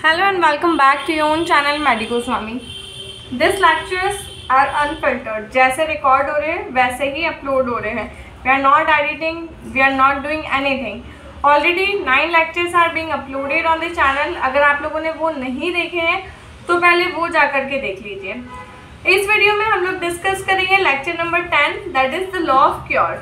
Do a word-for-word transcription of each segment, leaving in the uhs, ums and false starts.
Hello and welcome back to your own channel Medico Swami. This lectures are unfiltered. जैसे record हो रहे हैं वैसे ही अपलोड हो रहे हैं. We are not editing. We are not doing anything. Already nine lectures are being uploaded on the channel. अगर आप लोगों ने वो नहीं देखे हैं तो पहले वो जा करके देख लीजिए. इस वीडियो में हम लोग डिस्कस करेंगे lecture number ten, that is the law of cure.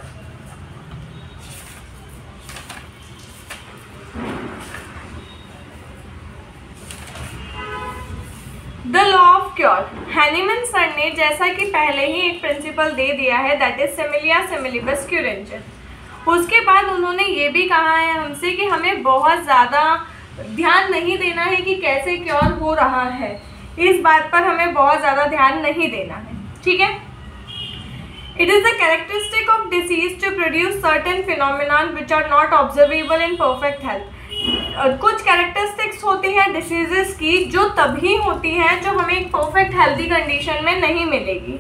The law of cure. Hahnemann sir ने जैसा कि पहले ही एक प्रिंसिपल दे दिया है, दैट इज सिमिलिया सिमिलिबस क्यूरेंस. उसके बाद उन्होंने ये भी कहा है हमसे कि हमें बहुत ज़्यादा ध्यान नहीं देना है कि कैसे क्योर हो रहा है. इस बात पर हमें बहुत ज़्यादा ध्यान नहीं देना है, ठीक है. It is the characteristic of disease to produce certain phenomenon which are not observable in perfect health. कुछ कैरेक्टरिस्टिक्स होती हैं डिसीजेस की जो तभी होती हैं जो हमें एक परफेक्ट हेल्दी कंडीशन में नहीं मिलेगी.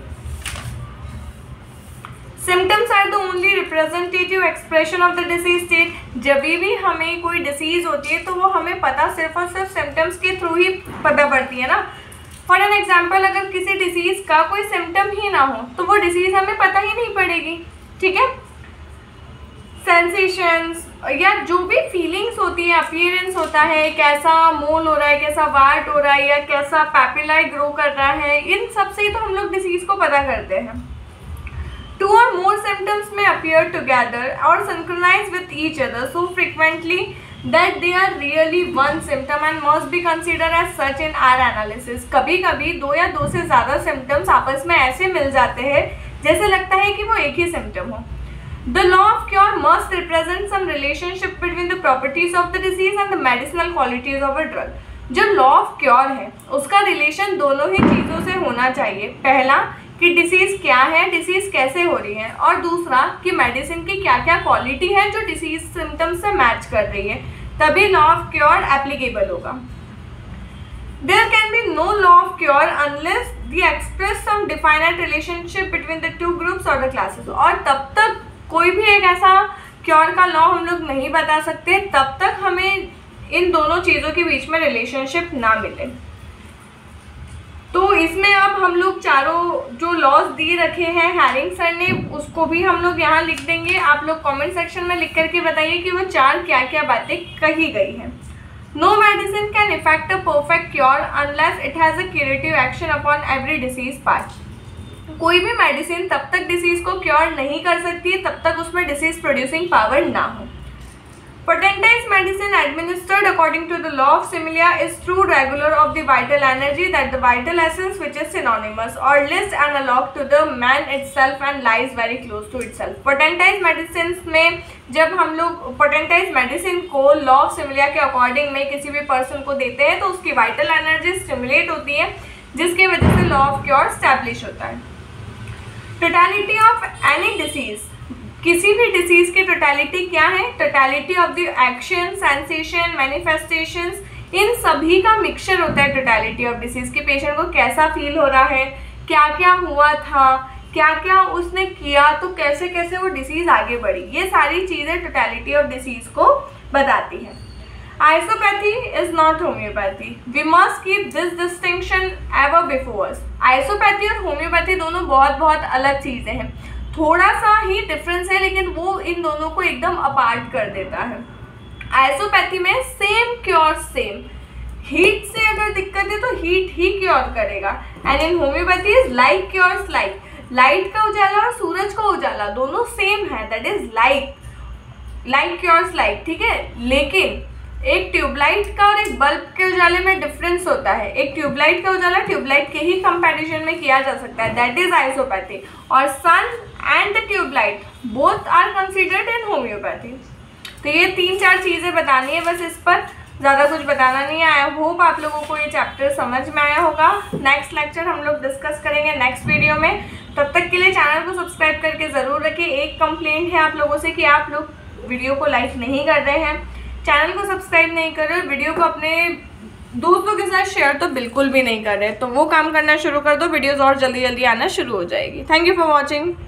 Symptoms are the only representative expression of the disease state. जब भी हमें कोई डिसीज होती है तो वो हमें पता सिर्फ और सिर्फ सिम्टम्स के थ्रू ही पता पड़ती है ना. फॉर एन एग्जाम्पल, अगर किसी डिसीज का कोई सिम्टम ही ना हो तो वो डिसीज हमें पता ही नहीं पड़ेगी, ठीक है. सेंसेशंस या जो भी फीलिंग्स होती है, अपीयरेंस होता है, कैसा मोल हो रहा है, कैसा वार्ट हो रहा है या कैसा पैपिलाई ग्रो कर रहा है, इन सब से ही तो हम लोग डिसीज को पता करते हैं. टू और मोर सिम्टम्स में अपीयर टुगेदर और synchronize with each other so frequently that they are really one symptom and must be consider as such in our analysis. कभी कभी दो या दो से ज़्यादा सिम्टम्स आपस में ऐसे मिल जाते हैं जैसे लगता है कि वो एक ही सिम्टम हो. The law of cure must represent some relationship between the properties of the disease and the medicinal qualities of a drug. जो law of cure है उसका रिलेशन दोनों ही चीज़ों से होना चाहिए. पहला कि डिसीज़ क्या है, डिसीज़ कैसे हो रही है, और दूसरा कि मेडिसिन की क्या क्या क्वालिटी है जो डिसीज सिम्टम्स से मैच कर रही है. तभी लॉ ऑफ क्योर एप्लीकेबल होगा. There can be no law of cure unless the express some definite relationship between the two groups or the classes. और तब तक कोई भी एक ऐसा क्योर का लॉ हम लोग नहीं बता सकते तब तक हमें इन दोनों चीज़ों के बीच में रिलेशनशिप ना मिले. तो इसमें अब हम लोग चारों जो लॉज दिए रखे हैं हैरिंग सर ने उसको भी हम लोग यहाँ लिख देंगे. आप लोग कमेंट सेक्शन में लिख करके बताइए कि वो चार क्या क्या बातें कही गई हैं. No medicine can effect a perfect cure unless it has a curative action upon every disease part. कोई भी मेडिसिन तब तक डिसीज को क्योर नहीं कर सकती है तब तक उसमें डिसीज प्रोड्यूसिंग पावर ना हो. Potentized medicine administered according to the law of similia is through regular of the vital energy, that the vital essence which is synonymous or list analog to the man itself and lies very close to itself. Potentized medicines में जब हम लोग potentized medicine को law of similia के according में किसी भी person को देते हैं तो उसकी vital energy stimulate होती है जिसकी वजह से law of cure establish होता है. Totality of any disease. किसी भी डिसीज की टोटलिटी क्या है? Totality of the action, sensation, manifestations, इन सभी का मिक्सचर होता है टोटलिटी ऑफ डिसीज. के पेशेंट को कैसा फील हो रहा है, क्या क्या हुआ था, क्या क्या उसने किया, तो कैसे कैसे वो डिसीज आगे बढ़ी, ये सारी चीज़ें टोटलिटी ऑफ डिसीज को बताती है. Isopathy is not homeopathy. We must keep this distinction ever before us. Isopathy और होम्योपैथी दोनों बहुत बहुत अलग चीज़ें हैं. थोड़ा सा ही डिफरेंस है लेकिन वो इन दोनों को एकदम अपार्ट कर देता है. आइसोपैथी में सेम क्योर सेम. हीट से अगर दिक्कत है तो हीट ही क्योर करेगा. And in homeopathy is light cures light. Light का उजाला और सूरज का उजाला दोनों सेम है, that is light. Light cures light, ठीक है. लेकिन एक ट्यूबलाइट का और एक बल्ब के उजाले में डिफरेंस होता है. एक ट्यूबलाइट का उजाला ट्यूबलाइट के ही कंपैरिजन में किया जा सकता है, दैट इज आइसोपैथी. और sun and the tubelight both are considered in homeopathy. तो ये तीन चार चीज़ें बतानी है बस, इस पर ज़्यादा कुछ बताना नहीं है. आई होप आप लोगों को ये चैप्टर समझ में आया होगा. नेक्स्ट लेक्चर हम लोग डिस्कस करेंगे नेक्स्ट वीडियो में. तब तक के लिए चैनल को सब्सक्राइब करके ज़रूर रखिए. एक कंप्लेंट है आप लोगों से कि आप लोग वीडियो को लाइक नहीं कर रहे हैं, चैनल को सब्सक्राइब नहीं कर रहे, वीडियो को अपने दोस्तों के साथ शेयर तो बिल्कुल भी नहीं कर रहे. तो वो काम करना शुरू कर दो, वीडियोस और जल्दी जल्दी आना शुरू हो जाएगी. Thank you for watching.